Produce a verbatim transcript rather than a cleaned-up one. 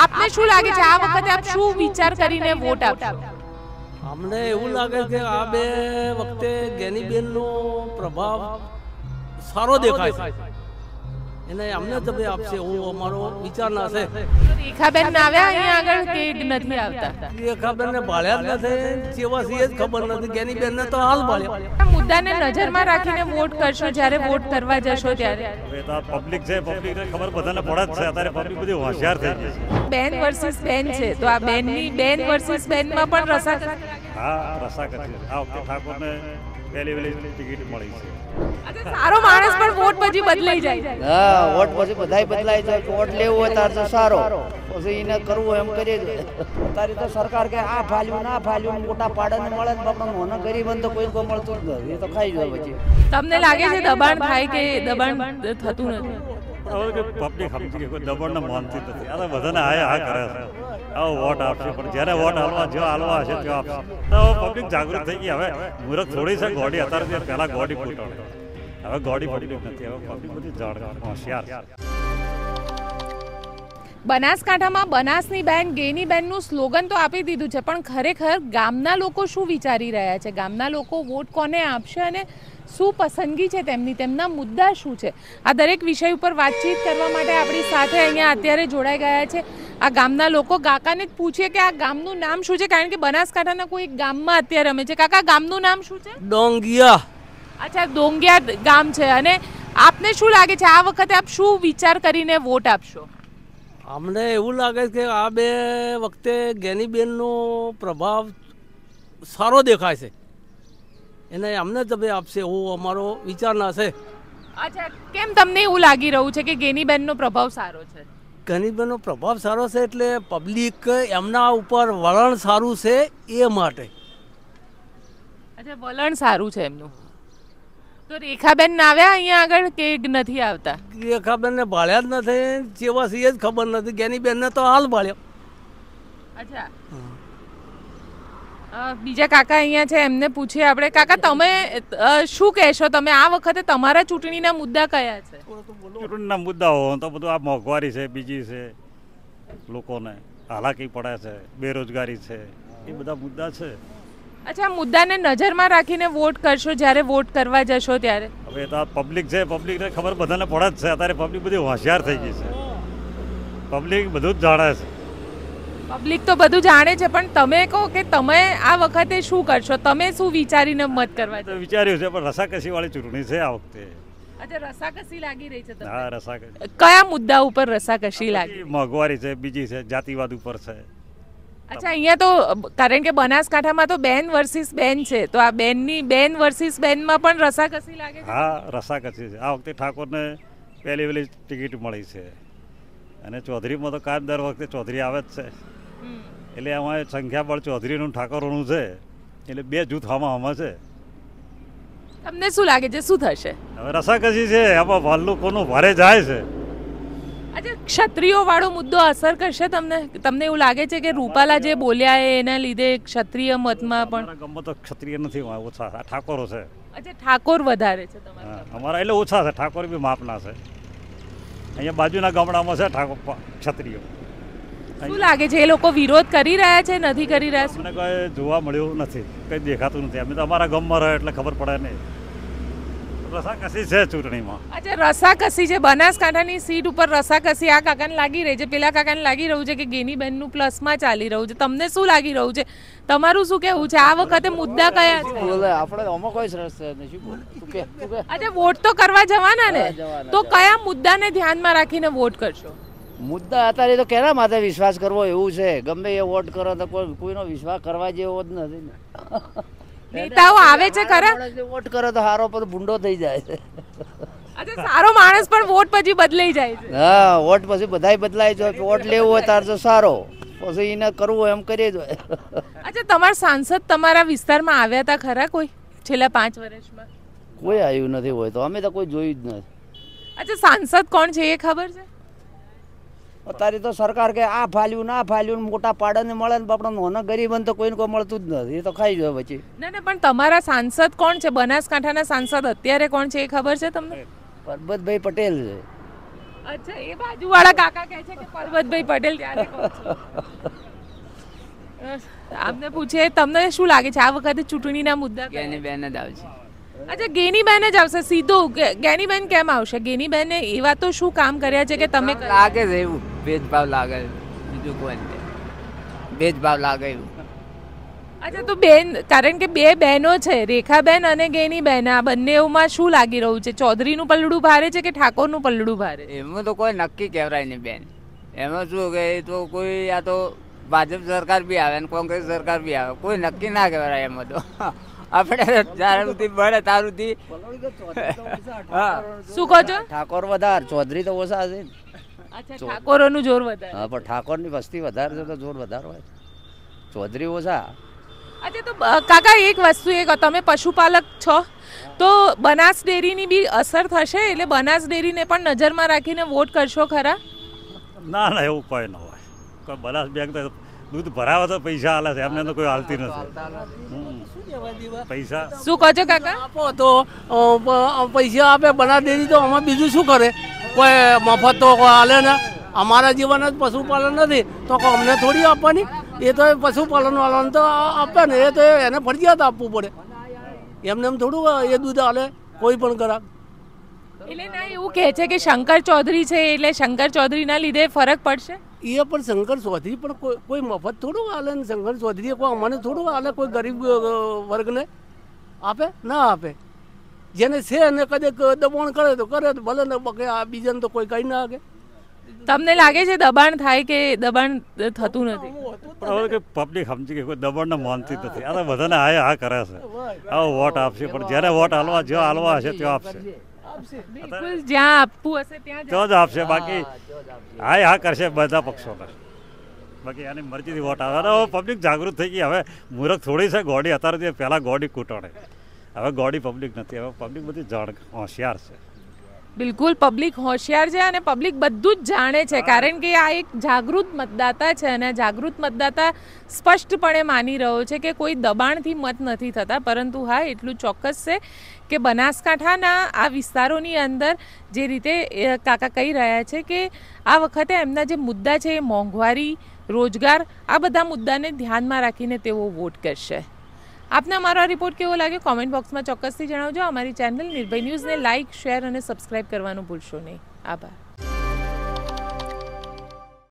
આપને શું લાગે છે આ વખતે આપ શું વિચાર કરીને વોટ આપશો? અમને એવું લાગે કે આ બે વખતે ગેનીબેનનો પ્રભાવ સારો દેખાય છે, એને અમને તમે આપશે એવું અમારો વિચાર ના છે. રેખાબેન આવ્યા અહીંયા આગળ કે નથી આવતા? રેખાબેન ને ભાળ્યા જ નથી, જેવા છે જ ખબર નથી. ગેનીબેન ને તો હાલ ભાળ્યા. આ મુદ્દાને નજરમાં રાખીને વોટ કરશો જ્યારે વોટ કરવા જશો ત્યારે? હવે તો પબ્લિક છે, પબ્લિકને ખબર બધાને પડે જ છે. અત્યારે પબ્લિક બધી હોશિયાર થઈ ગઈ છે. બેન વર્સિસ બેન છે તો આ બેનની બેન વર્સિસ બેનમાં પણ રસાકસી. હા, રસાકસી આ વખતે ઠાકોરને પહેલી વહેલી ટિકિટ મળી છે. સારો માણસ પણ વોટ પછી બદલાઈ જાય. હા, વોટ પછી બધાય બદલાય છે. વોટ લેવો હોય તાર તો સારો, પછી એને કરવું એમ કરીએ જ. અત્યારે તો સરકાર કે આ ફાલ્યું ના ફાલ્યું મોટા પાડાને મળે ને બાપા મોના ગરીબ તો કોઈ કોઈ મળતું જ નથી, એ તો ખાઈ જાય પછી. તમને લાગે છે દબાણ થાય કે દબાણ થતું નથી? હવે કે પબ્લિક સમજી કે કોઈ દબાણને માનતી નથી. આ તો બધાને હા હા કરે છે. આવો વોટ આપશે, પણ જ્યારે વોટ હાલવા જો હાલવા હશે ત્યાં આપશે. તો પબ્લિક જાગૃત થઈ ગઈ. હવે મુહૂર્ત થોડી છે ગોડી, અત્યારે પહેલા ગોડી ફૂટાડે, હવે ગોડી પબ્લિક નથી. હવે પબ્લિક બધી જાણ હોશિયાર છે. બનાસકાંઠામાં બનાસની બેન ગેની બેનનું સ્લોગન તો આપી દીધું છે, પણ ખરેખર ગામના લોકો શું વિચારી રહ્યા છે? ગામના લોકો વોટ કોને આપશે અને શું પસંદગી છે તેમની, તેમના મુદ્દા શું છે? આ દરેક વિષય ઉપર વાતચીત કરવા માટે આપણી સાથે અહીંયા અત્યારે જોડાઈ ગયા છે આ ગામના લોકો. કાકાને જ પૂછીએ કે આ ગામનું નામ શું છે, કારણ કે બનાસકાંઠાના કોઈ ગામમાં અત્યારે અમે છે. કાકા, ગામનું નામ શું છે? ડોંગિયા. અચ્છા, ડોંગિયા ગામ છે. અને આપને શું લાગે છે આ વખતે આપ શું વિચાર કરીને વોટ આપશો? અમને એવું લાગે કે આ બે વખતે ગેનીબેનનો પ્રભાવ સારો દેખાય છે, એને અમને તમે આપશે એવું અમારો વિચાર ના છે. અચ્છા, કેમ તમને એવું લાગી રહ્યું છે કે ગેનીબેનનો પ્રભાવ સારો છે? ગેનીબેનનો પ્રભાવ સારો છે એટલે પબ્લિક એમના ઉપર વલણ સારું છે એ માટે. અચ્છા, વલણ સારું છે એમનું. તો રેખાબેન આવ્યા અહીંયા આગળ કે નથી આવતા? રેખાબેન ને ભાળ્યા જ નથી, જેવા છે જ ખબર નથી. ગેનીબેન ને તો હાલ ભાળ્યા. અચ્છા, બીજા કાકા અહીંયા છે, એમને પૂછીએ આપણે. કાકા, તમે શું કહેશો? તમે આ વખતે તમારા ચૂંટણીના મુદ્દા કયા છે? ચૂંટણીના મુદ્દાઓ તો બધું આ મોંઘવારી છે, બીજી છે, લોકોને હાલાકી પડે છે, બેરોજગારી છે, એ બધા મુદ્દા છે. અચ્છા, મુદ્દાને નજરમાં રાખીને વોટ કરશો જ્યારે વોટ કરવા જશો ત્યારે? હવે તો પબ્લિક છે, પબ્લિકને ખબર બધાને પડે જ છે. અત્યારે પબ્લિક બધી હોશિયાર થઈ ગઈ છે. પબ્લિક બધું જ જાણે છે. પબ્લિક તો બધું જાણે છે, પણ તમે કહો કે તમે આ વખતે શું કરશો? તમે શું વિચારીને મત કરવા? તો વિચાર્યું છે, પણ રસાકસી વાળી ચૂંટણી છે આ વખતે. અચ્છા, રસાકસી લાગી રહી છે તમને? હા, રસાકસી. કયા મુદ્દા ઉપર રસાકસી લાગી? મોંઘવારી છે, બીજી છે, જાતિવાદ ઉપર છે. અચ્છા, અહીંયા તો કારણ કે બનાસકાંઠામાં તો બેન વર્સિસ બેન છે, તો આ બેનની બેન વર્સિસ બેનમાં પણ રસાકસી લાગે છે? હા, રસાકસી છે. આ વખતે ઠાકોરને પહેલી વહેલી ટિકિટ મળી છે, અને ચૌધરીમાં તો કાયમ દર વખતે ચૌધરી આવે જ છે. એટલે આમાં સંખ્યાબળ ચૌધરીનું ઠાકોરોનું છે, એટલે બે જૂથ આમાં આમાં છે. તમને શું લાગે છે શું થશે? હવે રસાકસી છે, આમાં ભાલ્લું કોનું ભારે જાય છે. આજે ક્ષત્રિયો વાળો મુદ્દો અસર કરશે તમને? તમને એવું લાગે છે કે રૂપાલા જે બોલ્યા એ એના લીધે ક્ષત્રિય મતમાં પણ? ગમો તો ક્ષત્રિય નથી, ઓછા ઠાકોરો છે. અચ્છા, ઠાકોર વધારે છે તમારા? અમારા એટલે ઓછા છે, ઠાકોર બી માપના છે. અહીંયા બાજુના ગામડામાં છે ઠાકોર ક્ષત્રિયો. શું લાગે છે એ લોકો વિરોધ કરી રહ્યા છે, નથી કરી રહ્યા? મને કોઈ જોવા મળ્યું નથી, કંઈ દેખાતું નથી. અમે તો અમારા ગામમાં રહે એટલે ખબર પડે નહીં. રસાકસી છે ચૂંટણીમાં. અચ્છા, રસાકસી છે. બનાસકાંઠાની સીટ ઉપર રસાકસી આ કાકાને લાગી રહી છે, પેલા કાકાને લાગી રહ્યું છે કે ગેનીબેનનું પ્લસમાં ચાલી રહ્યું છે. તમને શું લાગી રહ્યું છે? તમારું શું કહેવું છે? આ વખતે મુદ્દા કયા છે? બોલે આપણે આમાં કોઈ સરસ નથી. બોલ તું કે તું કે. અચ્છા, વોટ તો કરવા જવાના ને, તો કયા મુદ્દાને ધ્યાનમાં રાખીને વોટ કરશો? મુદ્દા અત્યારે તો કેના માથે વિશ્વાસ કરવો એવું છે. ગમે એ વોટ કરો તો કોઈ કોઈનો વિશ્વાસ કરવા જેવો જ નથી ને. નેતાઓ આવે છે ખરા? વોટ કરો તો હારો પર ભૂંડો થઈ જાય છે. અચ્છા, સારો માણસ પણ વોટ પછી બદલાઈ જાય છે? હા, વોટ પછી બધાય બદલાય છે. વોટ લેવો હોય તાર તો સારો, પછી એને કરવું એમ કરીએ જ. અચ્છા, તમારા સાંસદ તમારા વિસ્તારમાં આવ્યા હતા ખરા કોઈ છેલ્લા પાંચ વર્ષમાં? કોઈ આવ્યું નથી હોય તો અમે તો કોઈ જોયું જ નથી. અચ્છા, સાંસદ કોણ છે એ ખબર છે? અત્યારે તો સરકાર કે આ ફાલ્યું ના ફાલ્યું મોટા પાડાને મળે ને બાપડા નાના ગરીબને તો કોઈને કોઈ મળતું જ નથી, એ તો ખાઈ જાય પછી. ના ના, પણ તમારા સાંસદ કોણ છે? બનાસકાંઠાના સાંસદ અત્યારે કોણ છે એ ખબર છે તમને? પરબતભાઈ પટેલ છે. અચ્છા, એ બાજુવાળા કાકા કહે છે કે પરબતભાઈ પટેલ ત્યારે કહો છો. આમને પૂછે તમને શું લાગે છે આ વખતે ચૂંટણીના મુદ્દા કયા? ગેની બેન જ આવશે. અચ્છા, ગેનીબેન જ આવશે સીધું. ગે- ગેનીબેન કેમ આવશે? ગેનીબેને એવા તો શું કામ કર્યા છે કે તમે કર્યા? લાગે છે એવું ભેદભાવ લાગે છે. બીજું કોઈ નહીં. ભેદભાવ લાગે એવું. અચ્છા, તો બેન, કારણ કે બે બહેનો છે, રેખાબેન અને ગેનીબેન, આ બંનેમાં શું લાગી રહ્યું છે? ચૌધરીનું પલ્લડું ભારે છે કે ઠાકોરનું પલ્લડું ભારે છે? એમાં તો કોઈ નક્કી કહેવાય નહીં બેન. એમાં શું કે એ તો કોઈ આ તો ભાજપ સરકાર બી આવે ને કોંગ્રેસ સરકાર બી આવે, કોઈ નક્કી ના કહેવાય એમાં તો. આપણે જ્યાં સુધી મળે ત્યાં સુધી. હા, શું કહો છો? ઠાકોર વધારે, ચૌધરી તો ઓછા છે ને. અચ્છા, ઠાકોરોનું જોર વધારે. હા, પણ ઠાકોરની વસ્તી વધારે છે તો જોર વધારે હોય. ચૌધરી ઓછા. અચ્છા, તો બ- કાકા એક વસ્તુ એ કહો, તમે પશુપાલક છો તો બનાસ ડેરીની બી અસર થશે, એટલે બનાસ ડેરીને પણ નજરમાં રાખીને વોટ કરશો ખરા? ના ના એવું કોઈ ન હોય. કોઈ બનાસ બેંક તો દૂધ ભરાવે તો પૈસા હાલે છે, એમને તો કોઈ હાલતી નથી. હમ. પૈસા શું કહો છો કાકા? આપો તો અ, પ- પૈસા આપે બનાસ ડેરી, તો આમાં બીજું શું કરે? કોઈ મફત તો કોઈ હાલે ને. અમારા જીવન જ પશુપાલન નથી તો કોઈ અમને થોડી આપવાની. એ તો પશુપાલન વાળાને તો આપે ને, એ તો એને ફરજિયાત આપવું પડે. એમને એમ થોડું એ દૂધ હાલે કોઈ પણ ગ્રાહક. એટલે ના એવું કહે છે કે શંકર ચૌધરી છે એટલે શંકર ચૌધરીના લીધે ફરક પડશે. એ પણ શંકર ચૌધરી પણ કોઈ કોઈ મફત થોડું હાલે ને. શંકર ચૌધરીએ કોઈ અમને થોડું હાલે, કોઈ ગરીબ અ, વર્ગને આપે ના આપે. જેને છે એને કદાચ દબાણ કરે તો કરે, તો ભલે ને બકે. આ બીજાને તો કોઈ કઈ ના આગે. તમને લાગે છે દબાણ થાય કે દબાણ થતું નથી? પણ હવે કે પબ્લિક સમજી કે કોઈ દબાણને માનતી જ નથી. આ તો બધાને હા હા કરે છે. આવો વોટ આપશે, પણ જ્યારે વોટ હાલવા જ્યાં હાલવા હશે ત્યાં આપશે. બિલકુલ, જ્યાં આપવું હશે ત્યાં જ. તો જ આપશે. બાકી હા હા કરશે બધા પક્ષોને. બાકી એની મરજીથી વોટ આવે. અને હવે પબ્લિક જાગૃત થઈ ગઈ. હવે મૂર્ખ થોડી છે ગોડી. અત્યારે જે પહેલાં ગોડી કૂટોડે, હવે ગોડી પબ્લિક નથી. હવે પબ્લિક બધી જાણ હોશિયાર છે. બિલકુલ, પબ્લિક હોશિયાર છે અને પબ્લિક બધું જ જાણે છે, કારણ કે આ એક જાગૃત મતદાતા છે અને આ જાગૃત મતદાતા સ્પષ્ટપણે માની રહ્યો છે કે કોઈ દબાણથી મત નથી થતા. પરંતુ હા, એટલું ચોક્કસ છે કે બનાસકાંઠાના આ વિસ્તારોની અંદર જે રીતે અ, કાકા કહી રહ્યા છે કે આ વખતે એમના જે મુદ્દા છે એ મોંઘવારી, રોજગાર, આ બધા મુદ્દાને ધ્યાનમાં રાખીને તેઓ વોટ કરશે. આપને અમારો આ રિપોર્ટ કેવો લાગ્યો કોમેન્ટ બોક્સમાં ચોક્કસથી જણાવજો. અમારી ચેનલ નિર્ભય ન્યૂઝને લાઇક, શેર અને સબસ્ક્રાઇબ કરવાનું ભૂલશો નહીં. આભાર.